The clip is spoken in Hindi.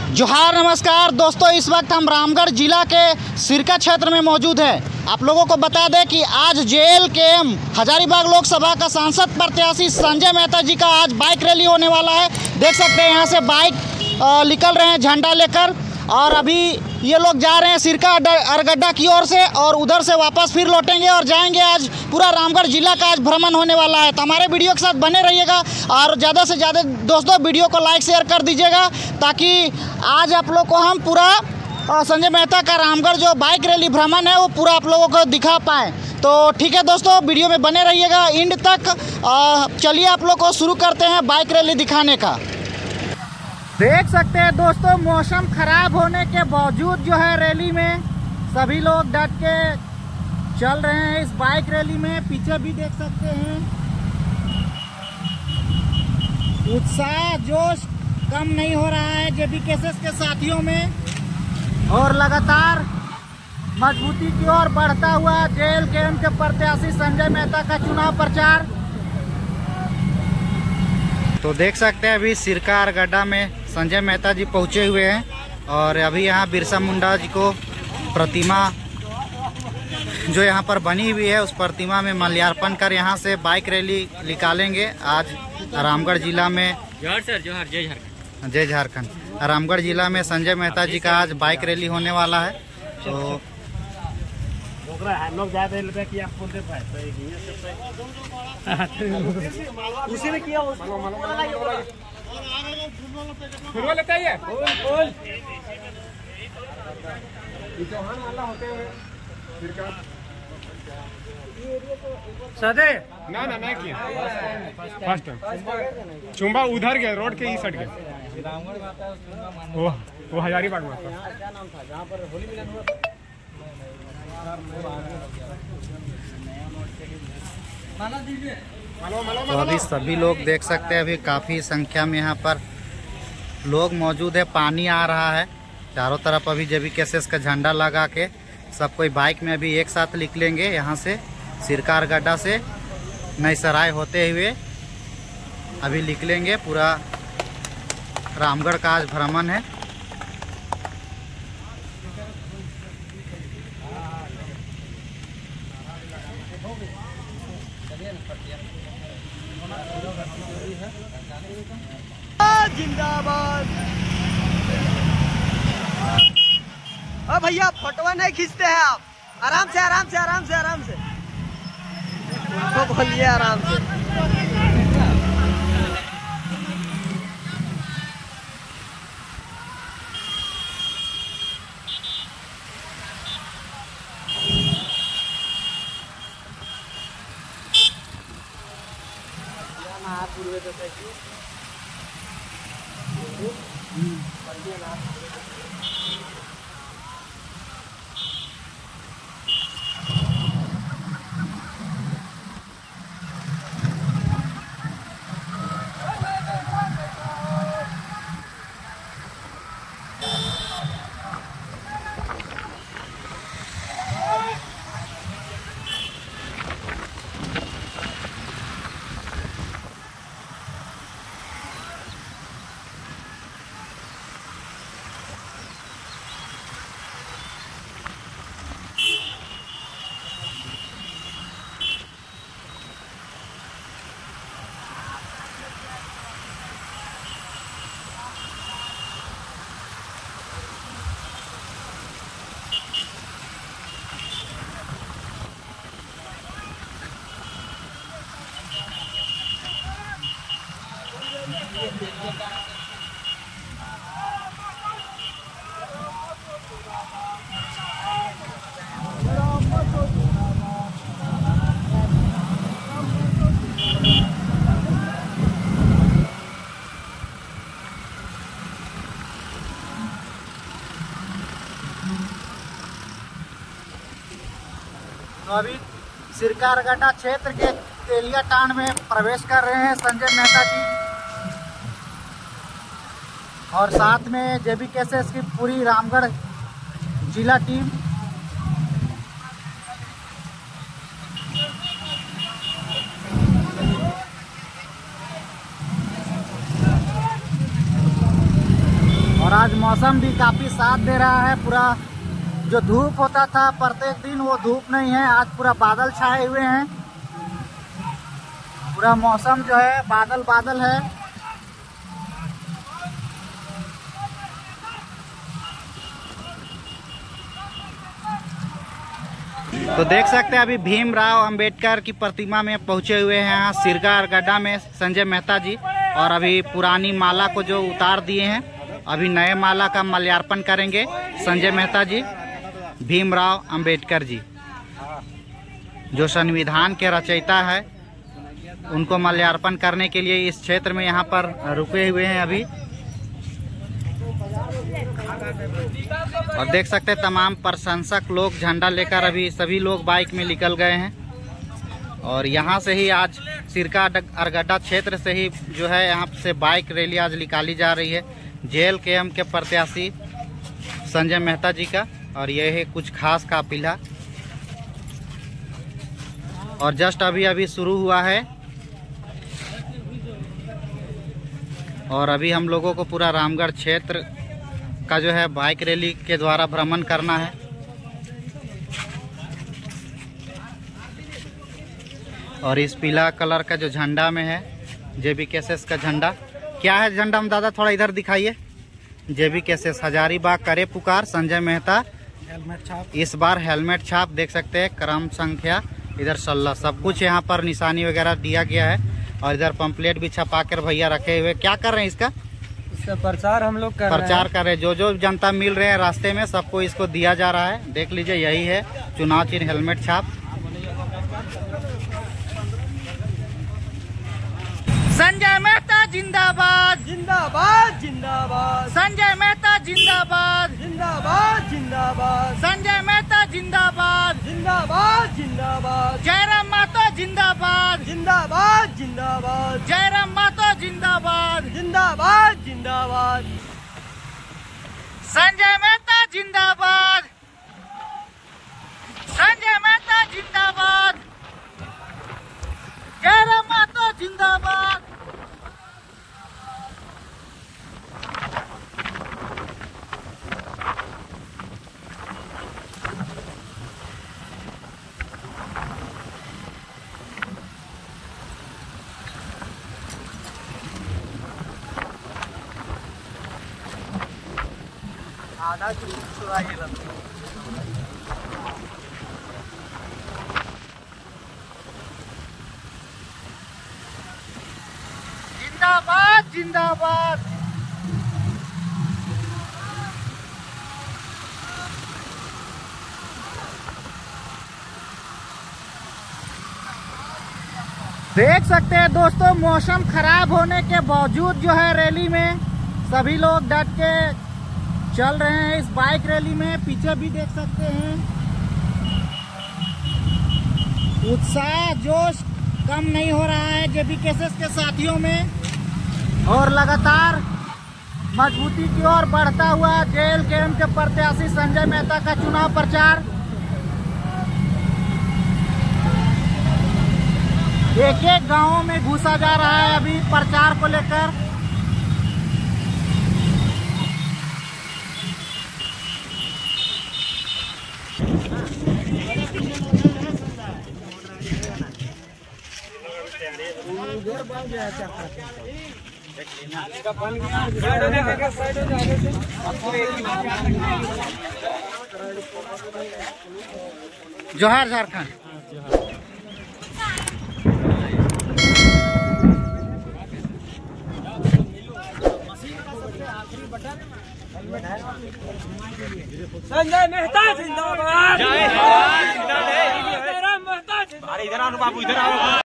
जोहार नमस्कार दोस्तों, इस वक्त हम रामगढ़ जिला के सिरका क्षेत्र में मौजूद हैं। आप लोगों को बता दें कि आज JLKM हजारीबाग लोकसभा का सांसद प्रत्याशी संजय मेहता जी का आज बाइक रैली होने वाला है। देख सकते हैं यहाँ से बाइक निकल रहे हैं झंडा लेकर, और अभी ये लोग जा रहे हैं सिरका अरगड्डा की ओर से, और उधर से वापस फिर लौटेंगे और जाएंगे। आज पूरा रामगढ़ जिला का आज भ्रमण होने वाला है, तो हमारे वीडियो के साथ बने रहिएगा और ज़्यादा से ज़्यादा दोस्तों वीडियो को लाइक शेयर कर दीजिएगा, ताकि आज आप लोग को हम पूरा संजय मेहता का रामगढ़ जो बाइक रैली भ्रमण है वो पूरा आप लोगों को दिखा पाएँ। तो ठीक है दोस्तों, वीडियो में बने रहिएगा एंड तक। चलिए आप लोग को शुरू करते हैं बाइक रैली दिखाने का। देख सकते हैं दोस्तों, मौसम खराब होने के बावजूद जो है रैली में सभी लोग डट के चल रहे हैं इस बाइक रैली में। पीछे भी देख सकते हैं उत्साह जोश कम नहीं हो रहा है JBKSS के साथियों में, और लगातार मजबूती की ओर बढ़ता हुआ JLKM के प्रत्याशी संजय मेहता का चुनाव प्रचार। तो देख सकते हैं अभी सिरका अरगड्डा में संजय मेहता जी पहुंचे हुए हैं, और अभी यहाँ बिरसा मुंडा जी को प्रतिमा जो यहाँ पर बनी हुई है उस प्रतिमा में माल्यार्पण कर यहाँ से बाइक रैली निकालेंगे। आज रामगढ़ जिला में जय झारखंड रामगढ़ जिला में संजय मेहता जी का आज बाइक रैली होने वाला है। तो लोग ज्यादा उसी में किया लेता ही है सदे ना किया फर्स्ट टाइम चुम्बा उधर गया रोड के इस साइड गया वो हजारीबाग में क्या नाम था जहाँ पर होली मिलन हुआ था। तो अभी सभी लोग देख सकते हैं, अभी काफ़ी संख्या में यहाँ पर लोग मौजूद है। पानी आ रहा है चारों तरफ, अभी JBKSS का झंडा लगा के सब कोई बाइक में अभी एक साथ निकलेंगे। यहाँ से सिरका अरगड्डा से नई सराय होते हुए अभी निकलेंगे। पूरा रामगढ़ का आज भ्रमण है। जिंदाबाद। अब भैया फोटो नहीं खींचते हैं आप, आराम से आराम से आराम से आराम से उनको बोलिए आराम से। तो अभी सिरका अरगड्डा क्षेत्र के तेलिया टांड में प्रवेश कर रहे हैं संजय मेहता जी, और साथ में JBKSS की पूरी रामगढ़ जिला टीम। और आज मौसम भी काफ़ी साथ दे रहा है। पूरा जो धूप होता था प्रत्येक दिन वो धूप नहीं है, आज पूरा बादल छाए हुए हैं। पूरा मौसम जो है बादल बादल है। तो देख सकते हैं अभी भीमराव अंबेडकर की प्रतिमा में पहुंचे हुए हैं यहाँ सिरका अरगड्डा में संजय मेहता जी, और अभी पुरानी माला को जो उतार दिए हैं, अभी नए माला का माल्यार्पण करेंगे संजय मेहता जी। भीमराव अंबेडकर जी जो संविधान के रचयिता है, उनको माल्यार्पण करने के लिए इस क्षेत्र में यहाँ पर रुके हुए हैं अभी। और देख सकते हैं तमाम प्रशंसक लोग झंडा लेकर अभी सभी लोग बाइक में निकल गए हैं। और यहाँ से ही आज सिरका अरगड्डा क्षेत्र से ही जो है यहाँ से बाइक रैली आज निकाली जा रही है JLKM के प्रत्याशी संजय मेहता जी का। और यह है कुछ खास काफिला, और जस्ट अभी शुरू हुआ है। और अभी हम लोगों को पूरा रामगढ़ क्षेत्र का जो है बाइक रैली के द्वारा भ्रमण करना है। और इस पीला कलर का जो झंडा में है JBKSS का झंडा, क्या है झंडा हम दादा थोड़ा इधर दिखाइए। JBKSS हजारीबाग करे पुकार संजय मेहता, हेलमेट छाप। इस बार हेलमेट छाप देख सकते हैं, क्रम संख्या इधर 16, सब कुछ यहाँ पर निशानी वगैरह दिया गया है। और इधर पंपलेट भी छपा कर भैया रखे हुए। क्या कर रहे हैं इसका प्रचार हम लोग प्रचार कर रहे हैं। जो जनता मिल रहे हैं रास्ते में सबको इसको दिया जा रहा है। देख लीजिए यही है चुनाव चिन्ह हेलमेट छाप। संजय मेहता जिंदाबाद जिंदाबाद जिंदाबाद, संजय मेहता जिंदाबाद जिंदाबाद जिंदाबाद, संजय मेहता जिंदाबाद जिंदाबाद जिंदाबाद, जयराम माता जिंदाबाद जिंदाबाद जिंदाबाद, जयराम माता जिंदाबाद जिंदाबाद जिंदाबाद, संजय मेहता जिंदाबाद, संजय मेहता जिंदाबाद, जयराम माता जिंदाबाद। जिंदाबाद जिंदाबाद। देख सकते हैं दोस्तों, मौसम खराब होने के बावजूद जो है रैली में सभी लोग डट के चल रहे हैं इस बाइक रैली में। पीछे भी देख सकते हैं उत्साह जोश कम नहीं हो रहा है JBKSS के साथियों में, और लगातार मजबूती की ओर बढ़ता हुआ JLKM के प्रत्याशी संजय मेहता का चुनाव प्रचार। एक एक गांवों में घुसा जा रहा है अभी प्रचार को लेकर। जोहार झारखंड। संजय मेहता जिंदाबाद, जयराम मेहता जिंदाबाद। इधर आओ बाबू, इधर आओ।